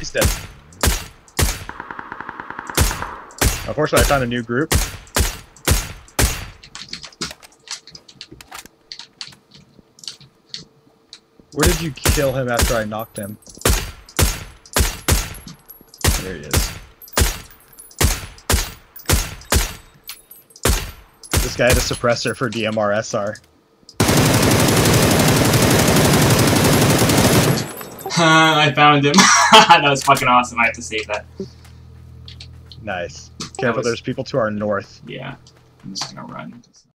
He's dead. Unfortunately, I found a new group. Where did you kill him after I knocked him? There he is. This guy had a suppressor for DMR-SR. I found him. That was fucking awesome. I have to save that. Nice. Careful, there's people to our north. Yeah. I'm just gonna run.